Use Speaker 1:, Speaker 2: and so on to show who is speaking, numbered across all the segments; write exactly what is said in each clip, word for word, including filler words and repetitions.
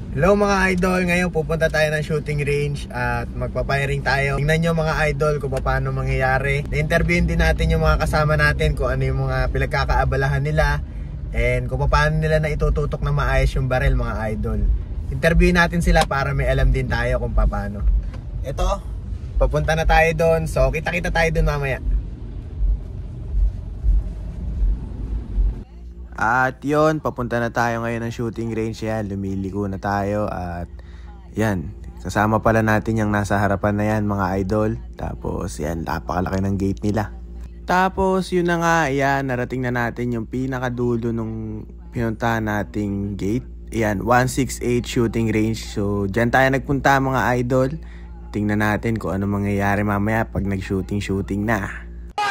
Speaker 1: Hello mga idol, ngayon pupunta tayo ng shooting range at magpa-firing tayo. Tingnan nyo mga idol kung paano mangyayari. Na-interviewin din natin yung mga kasama natin kung ano yung mga pinagkakaabalahan nila and kung paano nila na itututok na maayos yung barrel mga idol. Interviewin natin sila para may alam din tayo kung paano. Ito, papunta na tayo doon. So kita-kita tayo doon mamaya. At yon, papunta na tayo ngayon ng shooting range. Yan, lumiliko na tayo. At yan, kasama pala natin yung nasa harapan na yan mga idol. Tapos yan, napakalaki ng gate nila. Tapos yun na nga, yan, narating na natin yung pinakadulo nung pinuntahan nating gate. Yan, one sixty-eight shooting range. So dyan tayo nagpunta mga idol. Tingnan natin kung ano mangyayari mamaya pag nag-shooting-shooting na.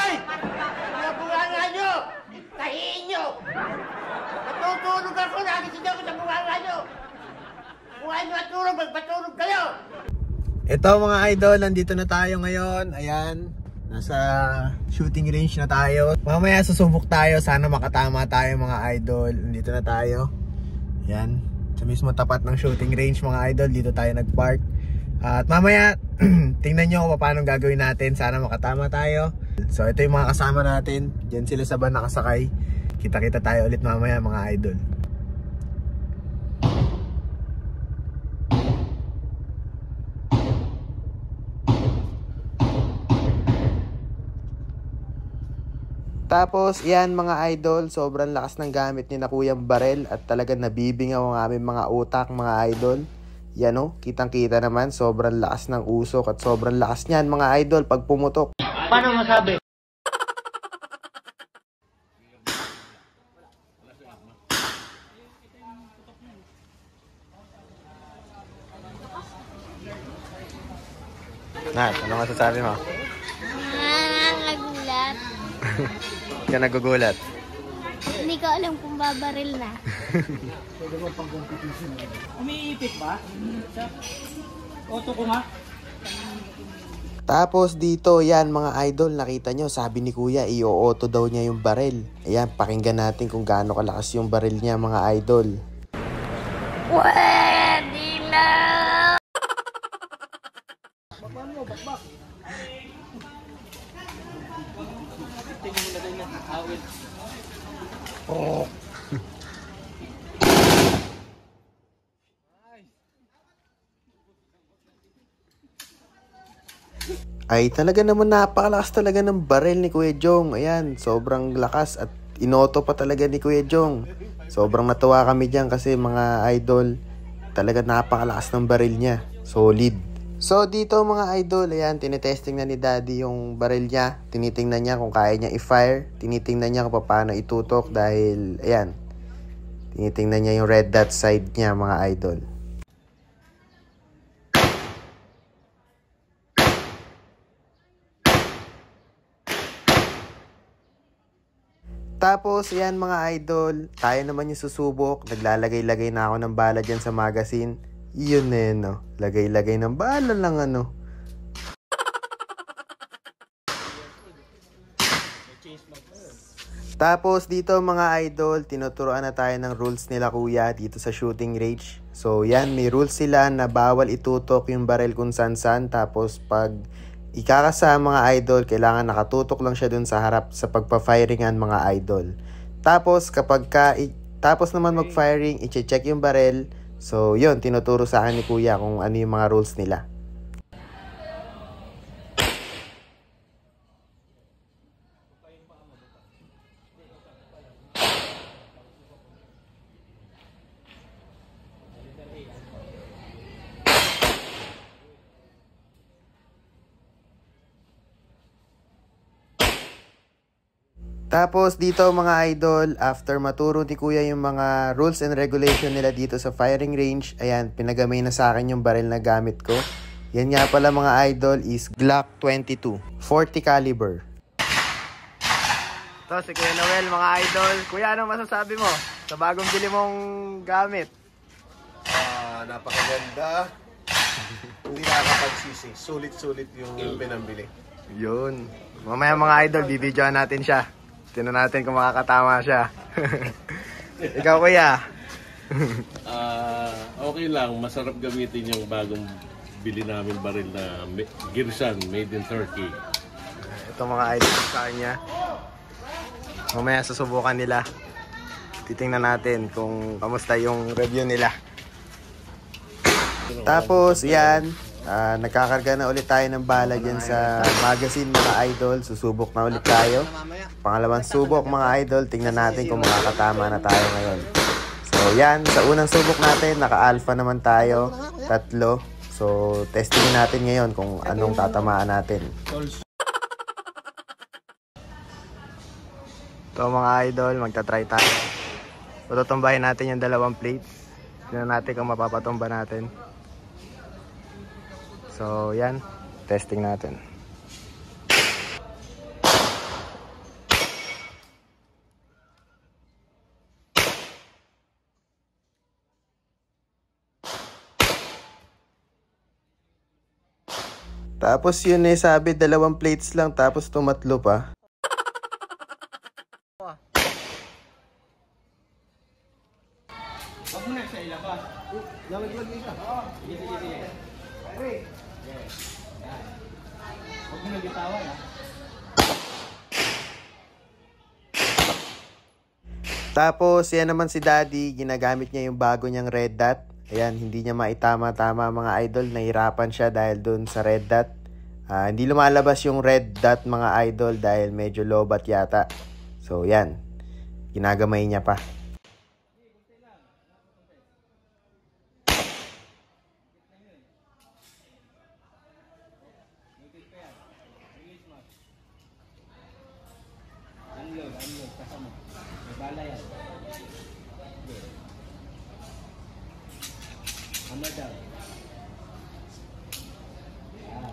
Speaker 1: Ito mga idol, nandito na tayo ngayon. Ayan, nasa shooting range na tayo. Mamaya susubok tayo, sana makatama tayo mga idol. Nandito na tayo. Ayan, sa mismo tapat ng shooting range mga idol. Dito tayo nagpark. At mamaya, tingnan nyo kung paano gagawin natin. Sana makatama tayo. So ito yung mga kasama natin. Diyan sila sa van nakasakay. Kita-kita tayo ulit mamaya mga idol. Tapos yan mga idol, sobrang lakas ng gamit ni na Kuyang barel at talagang nabibingaw ang aming mga utak mga idol. Yan o, kitang kita naman, sobrang lakas ng usok at sobrang lakas niyan mga idol pag pumutok.
Speaker 2: Paano masabi?
Speaker 1: Nat, ano masasabi mo?
Speaker 3: Ah, nagulat.
Speaker 1: Ka nagugulat.
Speaker 3: Hindi ko alam kung babaril na.
Speaker 2: Umiipit ba? Auto ko nga.
Speaker 1: Tapos dito, yan mga idol, nakita nyo, sabi ni Kuya, i-auto daw niya yung baril. Ayan, pakinggan natin kung gaano kalakas yung baril niya mga idol.
Speaker 3: Pwede na!
Speaker 2: Bakban mo, bakbak. Tingin mo na din yan, awit.
Speaker 1: Oh. Ay talaga naman napakalakas talaga ng baril ni Kuya Jong. Ayan, sobrang lakas at inoto pa talaga ni Kuya Jong. Sobrang natuwa kami dyan kasi mga idol, talaga napakalakas ng baril niya. Solid. So dito mga idol, ayan, tinitesting na ni Daddy yung baril niya. Tinitingnan niya kung kaya niya i-fire. Tinitingnan niya kung paano itutok dahil, ayan, tinitingnan niya yung red dot side niya mga idol. Tapos, ayan mga idol, tayo naman yung susubok. Naglalagay-lagay na ako ng bala dyan sa magazine. Yun eh, no? Lagay-lagay ng bala lang, ano. Tapos, dito mga idol, tinuturuan na tayo ng rules nila Kuya dito sa shooting range. So, yan, may rules sila na bawal itutok yung baril kung san-san. Tapos, pag ikakasa mga idol, kailangan nakatutok lang siya dun sa harap sa pagpa-firingan mga idol. Tapos kapag ka, i- tapos naman mag-firing, i-check yung barrel. So yun, tinuturo sa akin ni Kuya kung ano yung mga rules nila. Tapos dito mga idol, after maturo ni Kuya yung mga rules and regulation nila dito sa firing range, ayan, pinagamay na sa akin yung baril na gamit ko. Yan nga pala mga idol is Glock twenty-two, forty caliber. Ito si Kuya Noel mga idol. Kuya, anong masasabi mo sa bagong bili mong gamit?
Speaker 4: Ah, uh, napakaganda. Hindi nakakapagsisi. Sulit-sulit yung pinambili.
Speaker 1: Yun. Mamaya mga idol, bibidyoan natin siya. Tingnan natin kung makakatama siya. Ikaw kuya.
Speaker 2: Ah, uh,
Speaker 5: okay lang. Masarap gamitin yung bagong bili namin baril na Girsan, made in Turkey.
Speaker 1: Ito mga idol sa kanya. Mamaya susubukan nila. Titingnan natin kung kamusta yung review nila. Tapos yan, uh, nagkakarga na ulit tayo ng bala dyan sa magazine mga idol. Susubok na ulit tayo. Pangalawang subok mga idol. Tingnan natin kung makakatama na tayo ngayon. So yan, sa unang subok natin, naka-alpha naman tayo. Tatlo. So testing natin ngayon kung anong tatamaan natin. Ito mga idol, magta-try tayo. Tutumbahin natin yung dalawang plates. Tingnan natin kung mapapatumba natin. So yan, testing natin. Tapos yun eh, sabi dalawang plates lang tapos tumatlo pa.
Speaker 2: Huwag mo na siya ilabas.
Speaker 4: Lamig-lamig isa.
Speaker 2: Sige, sige, sige. Yes. Yan. Huwag mo na bitawan ha.
Speaker 1: Tapos yan naman si Daddy, ginagamit niya yung bago niyang red dot. Ayan, hindi niya maitama-tama mga idol. Nahirapan siya dahil dun sa red dot. Uh, hindi lumalabas yung red dot mga idol dahil medyo lobat yata. So yan, ginagamay niya pa.
Speaker 2: Unload, unload, kasama. May bala yan. Hammer down. Yan.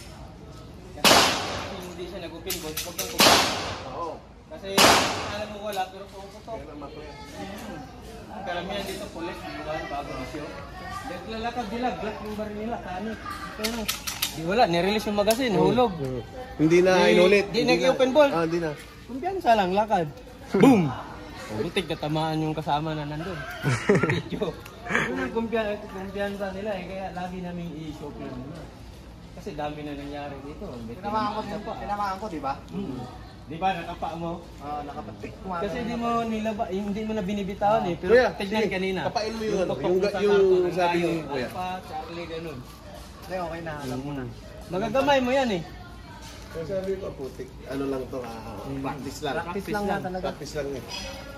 Speaker 2: Kasi hindi siya nag-open bolt, huwag kang kumpara.
Speaker 4: Oo.
Speaker 2: Kasi alam mo wala, pero puputok. Hmm. Karamihan dito, pulis, buwan, bago bisyo. Naglalakad nila, black yung bar nila, kanit. Pero, di wala, nirelease yung magazine, nahulog.
Speaker 4: Hindi na
Speaker 2: Di-
Speaker 4: inulit.
Speaker 2: di nag-open bolt.
Speaker 4: Ah, hindi na.
Speaker 2: Kumpiyansa lang, lakad. Boom! Butik na tamaan yung kasama na nandun. Video. Kung ang kumpiyansa, kumpiyansa nila eh, kaya lagi namin i-show film nila. Kasi dami na nangyari dito.
Speaker 6: Tinamaan ko, tinamaan ko, di ba?
Speaker 2: Hmm. Di ba, nakapa mo?
Speaker 6: Ah, nakapatik.
Speaker 2: Kasi hindi mo nilaba, hindi mo na binibitawan eh. Pero
Speaker 4: Kuya,
Speaker 2: tignan
Speaker 4: sige,
Speaker 2: kanina.
Speaker 4: kapain mo yung ano,
Speaker 2: tutok
Speaker 4: yung-
Speaker 2: sa
Speaker 4: yung
Speaker 2: karton,
Speaker 4: sabi
Speaker 2: tayo,
Speaker 4: ni Kuya.
Speaker 2: Alpha, Charlie, ganun.
Speaker 6: Hindi, okay na. Alam mo na.
Speaker 2: Magagamay mo yan eh.
Speaker 4: Kaya sabi ko, putik. Ano lang to, ah, practice lang.
Speaker 6: Practice lang nga talaga.
Speaker 4: Practice lang eh.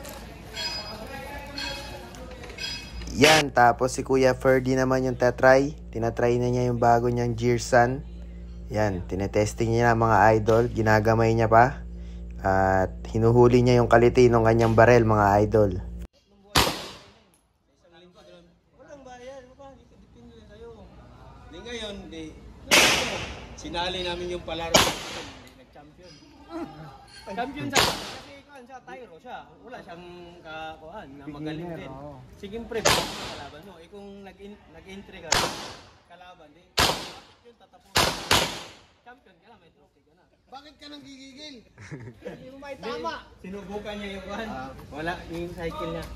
Speaker 1: Yan, tapos si Kuya Ferdy naman yung tatry. Tinatry na niya yung bago niyang Girsan. Yan, tinetesting niya na mga idol. Ginagamay niya pa. At hinuhuli niya yung kalite ng kanyang barel mga idol.
Speaker 2: Walang bayan, depende na sa'yo. Di ngayon, di, sinali namin yung palaro. Nag-champion. Champion sa kasi kuhan siya, Tyro siya. Wala siyang kakuhan na magaling din. Sige pre, kalaban mo. Eh kung nag-entry ka, kalaban, di, yun tatapos. Champion ka na, may trophy ka na.
Speaker 4: Bakit ka nang gigigil?
Speaker 6: Hindi mo may tama.
Speaker 2: Sinubukan niya yung kuhan. Wala, yung cycle niya.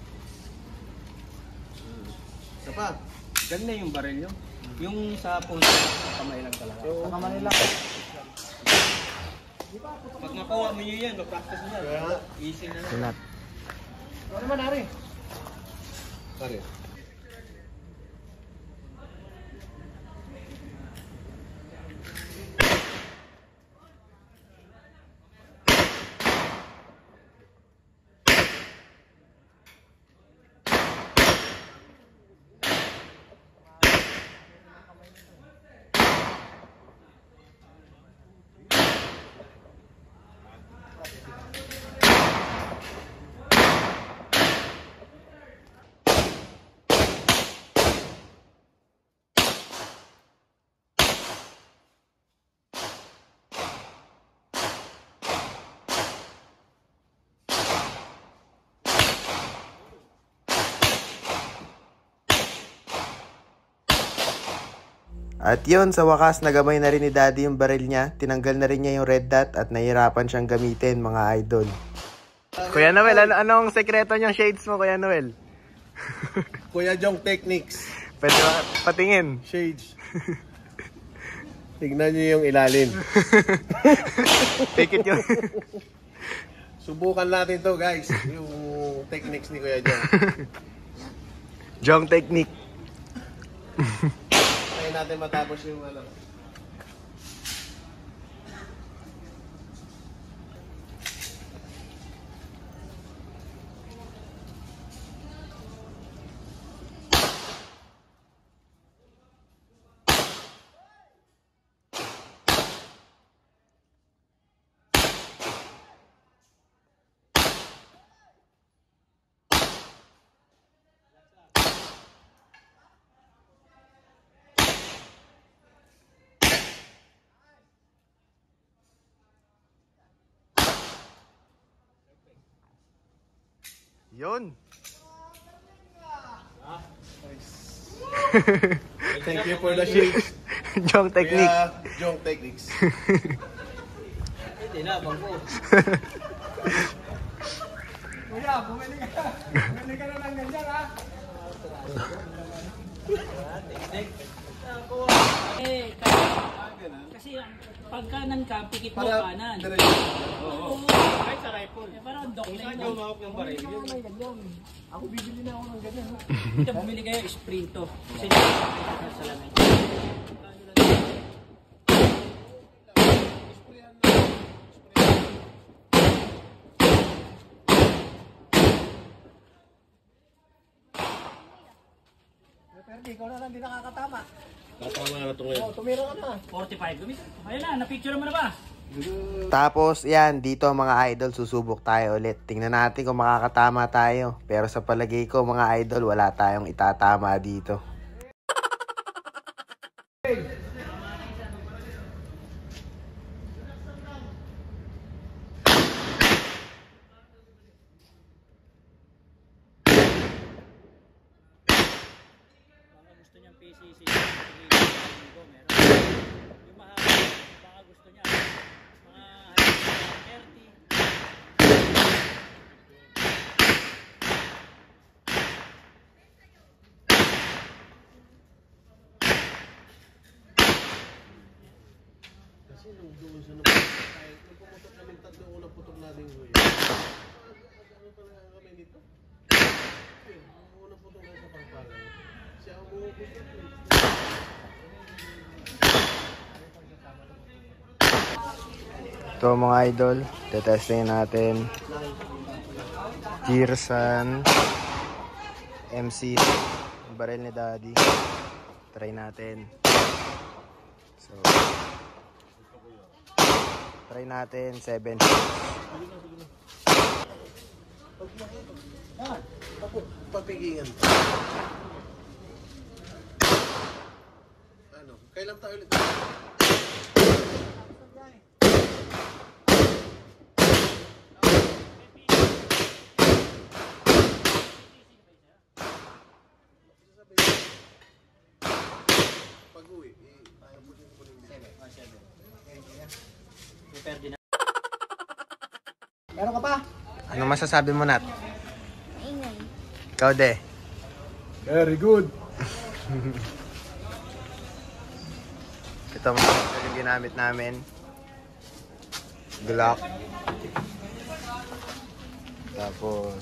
Speaker 4: Isa pa.
Speaker 2: Ganda yung baril yun. Yung sa pulso, kamay lang talaga.
Speaker 6: Sa kamay lang.
Speaker 2: Pag makuha mo yun yan, mag-practice mo yan.
Speaker 4: Kaya,
Speaker 2: Easy na lang.
Speaker 1: Sinat.
Speaker 6: Ano naman, Ari?
Speaker 4: pare.
Speaker 1: At yun, sa wakas, nagamay na rin ni Daddy yung baril niya. Tinanggal na rin niya yung red dot at nahirapan siyang gamitin, mga idol. Kuya Noel, ano anong sekreto niyang shades mo, Kuya Noel?
Speaker 4: Kuya Jong Techniques.
Speaker 1: Pwede ba patingin?
Speaker 4: Shades. Tignan nyo yung ilalim.
Speaker 1: Take it yun.
Speaker 4: Subukan natin to guys. Yung techniques ni Kuya Jong.
Speaker 1: Jong technique.
Speaker 4: Kaya natin matapos yung ano.
Speaker 1: Yun.
Speaker 4: Thank you for the shades.
Speaker 1: Jong technique.
Speaker 4: Kuya Jong techniques.
Speaker 2: Hindi na, bangko.
Speaker 6: Kuya, bumili ka. Bumili ka na ng ganyan, ha?
Speaker 7: Eh, kasi, kasi pagkanan ka, pikit mo kanan. Oo.
Speaker 2: Kahit sa rifle.
Speaker 7: Eh, parang dok
Speaker 2: Kung
Speaker 7: na
Speaker 2: saan
Speaker 7: yun.
Speaker 2: yung mahawak ng baril, yun.
Speaker 6: Ako bibili na ako ng ganyan. ha?
Speaker 7: Ito, bumili kayo, sprinto. Kasi hindi sa lamay.
Speaker 6: Pero di, ikaw na lang, di nakakatama.
Speaker 5: Tatama na ito ngayon.
Speaker 6: Oh, tumira ka na.
Speaker 7: forty-five. Gumito. Ayun na, na-picture mo na ba?
Speaker 1: Tapos, yan, dito mga idol, susubok tayo ulit. Tingnan natin kung makakatama tayo. Pero sa palagay ko, mga idol, wala tayong itatama dito.
Speaker 7: Baka gusto niyang P C C. Meron. Yung mahaba, baka gusto niya. Mga thirty.
Speaker 4: Kasi nung doon sa nung nung pumutok namin tatlo unang putok natin ko yun. Ano talaga kami dito? Yung unang putok na sa pangpalan. Siya ang bumuputok.
Speaker 1: Ito mga idol, tetestingin natin. Gearsan M C, yung baril ni Daddy. Try natin. So, try natin seven.
Speaker 4: Papigingan. Ano? Kailan tayo ulit? Pag-uwi, eh, tapusin ko ng
Speaker 7: Prepare din na.
Speaker 6: Meron ka pa?
Speaker 1: Ano masasabi mo, Nat?
Speaker 3: Ingay.
Speaker 1: Ikaw, De.
Speaker 4: Very good.
Speaker 1: Ito mga idol yung ginamit namin. Glock. Tapos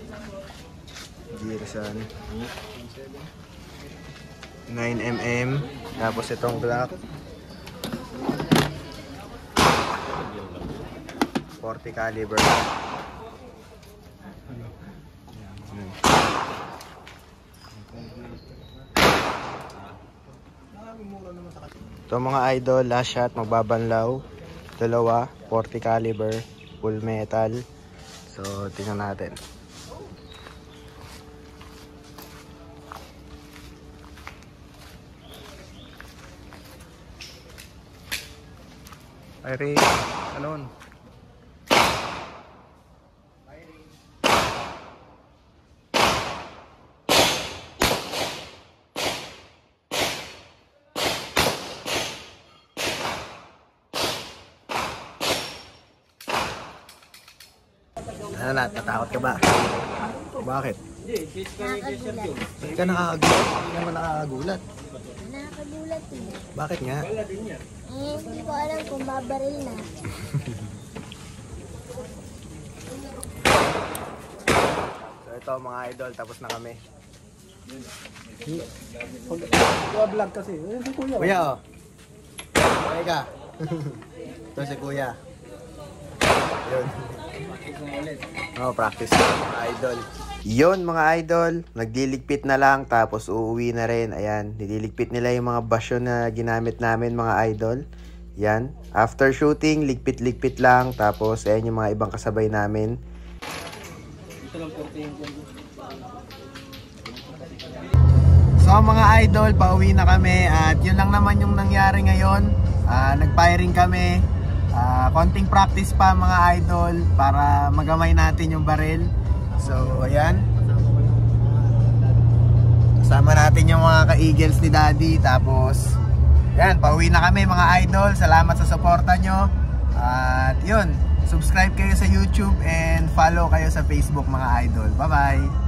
Speaker 1: Gearsan nine millimeter. Tapos itong Glock forty caliber. Ito mga idol, last shot magbabanlaw. Dalawa, forty caliber, full metal. So, tingnan natin. Ay, alon. Ano na, natakot ka ba? Bakit?
Speaker 2: Hindi, chase kami kay Sir Jun.
Speaker 1: Ba't ka nakakagulat? Hindi naman nakakagulat.
Speaker 3: Nakakagulat eh.
Speaker 1: Bakit nga?
Speaker 2: Wala din yan.
Speaker 3: Eh, hindi ko alam kung babaril na.
Speaker 1: So ito mga idol, tapos na kami.
Speaker 6: Pag vlog kasi. Eh, si kuya.
Speaker 1: Kuya oh. Okay ka. Ito si kuya. Yun. Oh, practice na mga idol. Yun mga idol, nagliligpit na lang tapos uuwi na rin. Ayan, nililigpit nila yung mga basyo na ginamit namin mga idol. Yan, after shooting, ligpit-ligpit lang. Tapos ayan yung mga ibang kasabay namin.
Speaker 2: Ito lang forty yung dyan.
Speaker 1: So mga idol, pauwi na kami at yun lang naman yung nangyari ngayon. uh, Nag-firing kami. uh, Konting practice pa mga idol para magamay natin yung baril. So ayan, kasama natin yung mga ka-eagles ni Daddy. Tapos yan, pauwi na kami mga idol. Salamat sa suporta nyo. At yun, subscribe kayo sa YouTube and follow kayo sa Facebook mga idol. Bye bye.